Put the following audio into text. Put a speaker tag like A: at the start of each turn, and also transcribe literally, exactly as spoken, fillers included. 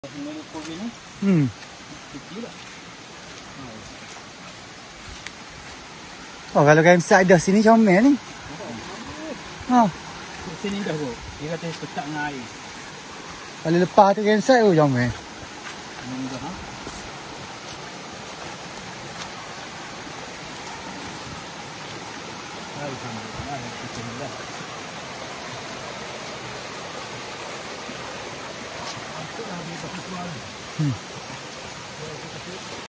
A: Hmm. Oh, kalau game side dah sini comel ni. Ha.
B: Sini dah bro. Dia kata petak dengan air.
A: Kalau lepas tu game side oh comel.
B: Hmm, dah, ha? Alhamdulillah, alhamdulillah.
A: Hmm.